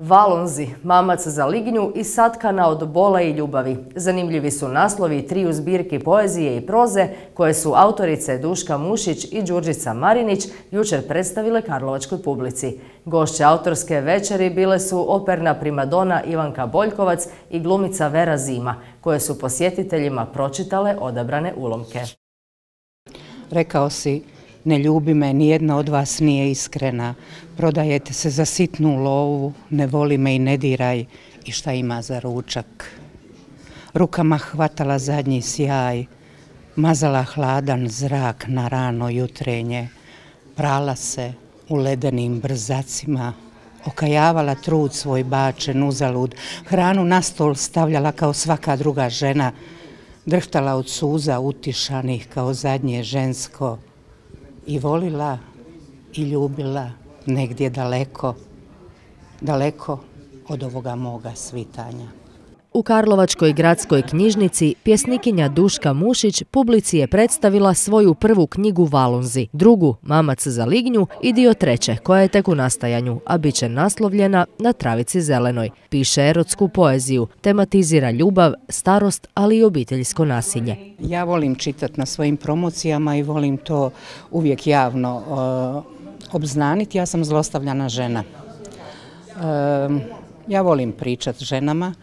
Valonzi, mamac za lignju i satkana od bola i ljubavi. Zanimljivi su naslovi triju zbirki poezije i proze koje su autorice Duška Mušić i Đurđica Marinić jučer predstavile karlovačkoj publici. Gošće autorske večeri bile su operna primadona Ivanka Boljkovac i glumica Vera Zima, koje su posjetiteljima pročitale odabrane ulomke. Rekao si: ne ljubi me, nijedna od vas nije iskrena, prodajete se za sitnu lovu, ne voli me i ne diraj, i šta ima za ručak. Rukama hvatala zadnji sjaj, mazala hladan zrak na rano jutrenje, prala se u ledenim brzacima, okajavala trud svoj bačen uzalud, hranu na stol stavljala kao svaka druga žena, drhtala od suza utišanih kao zadnje žensko, i volila i ljubila negdje daleko, daleko od ovoga moga svitanja. U Karlovačkoj gradskoj knjižnici pjesnikinja Duška Mušić publici je predstavila svoju prvu knjigu Valonzi, drugu Mamac za lignju i dio treće koja je tek u nastajanju, a bit će naslovljena Na travici zelenoj. Piše erotsku poeziju, tematizira ljubav, starost, ali i obiteljsko nasilje. Ja volim čitati na svojim promocijama i volim to uvijek javno obznaniti. Ja sam zlostavljana žena. Ja volim pričati ženama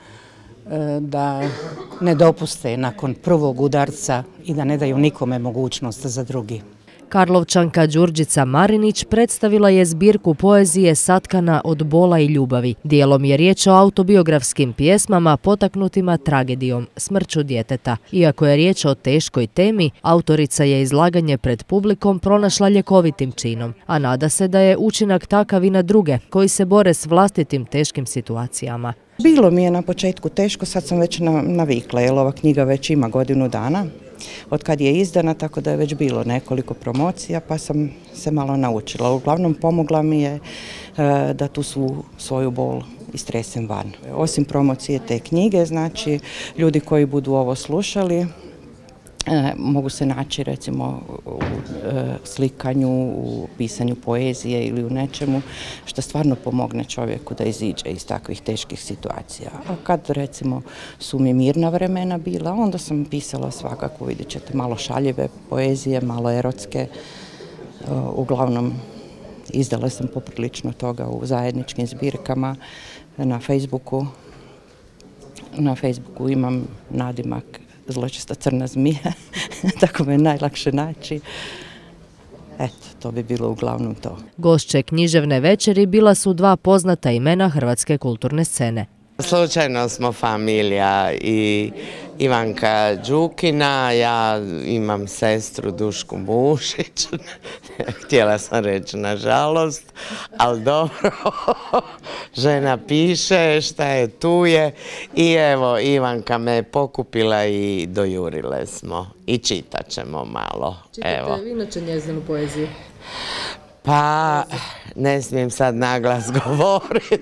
da ne dopuste nakon prvog udarca i da ne daju nikome mogućnost za drugi. Karlovčanka Đurđica Marinić predstavila je zbirku poezije satkana od bola i ljubavi. Dijelom je riječ o autobiografskim pjesmama potaknutima tragedijom, smrću djeteta. Iako je riječ o teškoj temi, autorica je izlaganje pred publikom pronašla ljekovitim činom, a nada se da je učinak takav i na druge koji se bore s vlastitim teškim situacijama. Bilo mi je na početku teško, sad sam već navikla, jer ova knjiga već ima godinu dana od kad je izdana, tako da je već bilo nekoliko promocija, pa sam se malo naučila. Uglavnom pomogla mi je da tu svoju bol istresem van. Osim promocije te knjige, znači ljudi koji budu ovo slušali mogu se naći recimo u slikanju, u pisanju poezije ili u nečemu što stvarno pomogne čovjeku da iziđe iz takvih teških situacija. A kad recimo su mi mirna vremena bila, onda sam pisala svakako, vidjet ćete, malo šaljive poezije, malo erotske. Uglavnom izdala sam poprilično toga u zajedničkim zbirkama na Facebooku. Na Facebooku imam nadimak Zločesta crna zmija, tako me je najlakše naći. Eto, to bi bilo uglavnom to. Gošće književne večeri bila su dva poznata imena hrvatske kulturne scene. Slučajno smo familija i Ivanka Đukina, ja imam sestru Dušku Mušić, htjela sam reći nažalost, ali dobro, žena piše, šta je tu je i evo Ivanka me pokupila i dojurile smo i čitat ćemo malo. Čitate vi inače njezinu poeziju? Pa, ne smijem sad naglas govoriti,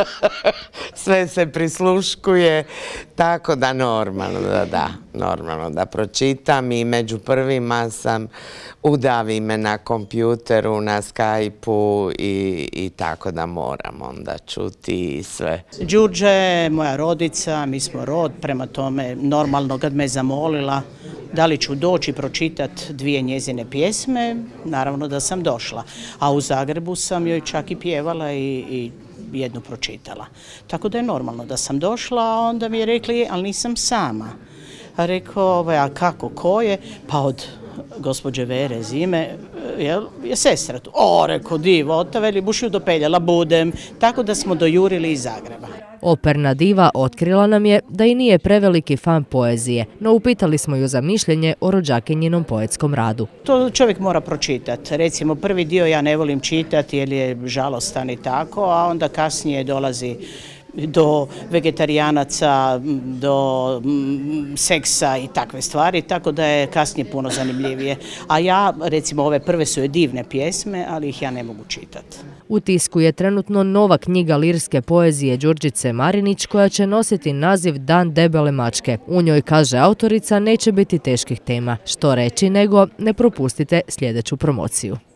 sve se prisluškuje, tako da normalno da pročitam i među prvima sam, udavi me na kompjuteru, na Skype-u i tako da moram onda čuti i sve. Đurđa je moja rodica, mi smo rod, prema tome normalno kad me zamolila da li ću doći pročitati dvije njezine pjesme, naravno da sam došla. A u Zagrebu sam joj čak i pjevala i jednu pročitala. Tako da je normalno da sam došla, a onda mi je rekli, ali nisam sama. A rekao, a kako, ko je? Pa od gospođe Vere Zime, je sestra tu. Rekao, divo, ta veli, buš ju dopeljala, budem. Tako da smo dojurili iz Zagreba. Operna diva otkrila nam je da i nije preveliki fan poezije, no upitali smo ju za mišljenje o rođakinjinom poetskom radu. To čovjek mora pročitati. Recimo, prvi dio ja ne volim čitati jer je žalostan i tako, a onda kasnije dolazi do vegetarijanaca, do seksa i takve stvari, tako da je kasnije puno zanimljivije. A ja, recimo, ove prve su divne pjesme, ali ih ja ne mogu čitati. U tisku je trenutno nova knjiga lirske poezije Đurđice Marinić koja će nositi naziv Dan debele mačke. U njoj, kaže autorica, neće biti teških tema. Što reći nego ne propustite sljedeću promociju.